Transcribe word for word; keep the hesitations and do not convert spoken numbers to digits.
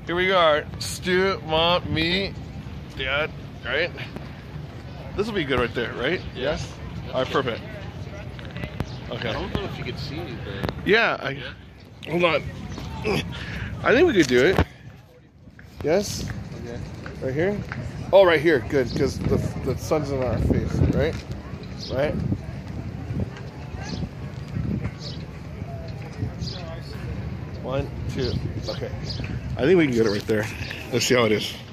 Here we are. Stu, Mom, me, Dad, right? This will be good right there, right? Yes? All right, perfect. Okay. I don't know if you could see anything. Yeah, I, Yeah. hold on. I think we could do it. Yes? Okay. Right here? Oh, right here. Good, because the, the sun's in our face, right? Right? One, two. Okay. I think we can get it right there. Let's see how it is.